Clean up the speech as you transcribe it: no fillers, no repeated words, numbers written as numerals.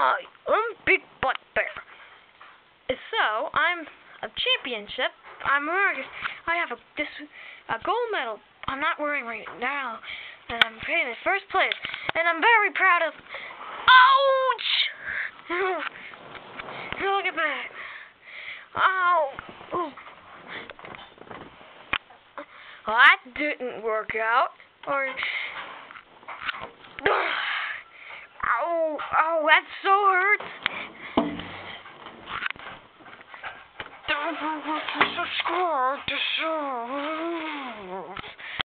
I'm Big Butt Bear. So, I'm a championship. I have a gold medal. I'm not wearing right now. And I'm in first place. And I'm very proud of... Ouch! Look at that. Ow! Well, that didn't work out. Or... Ow! Oh, that so hurts. Don't forget to subscribe to show.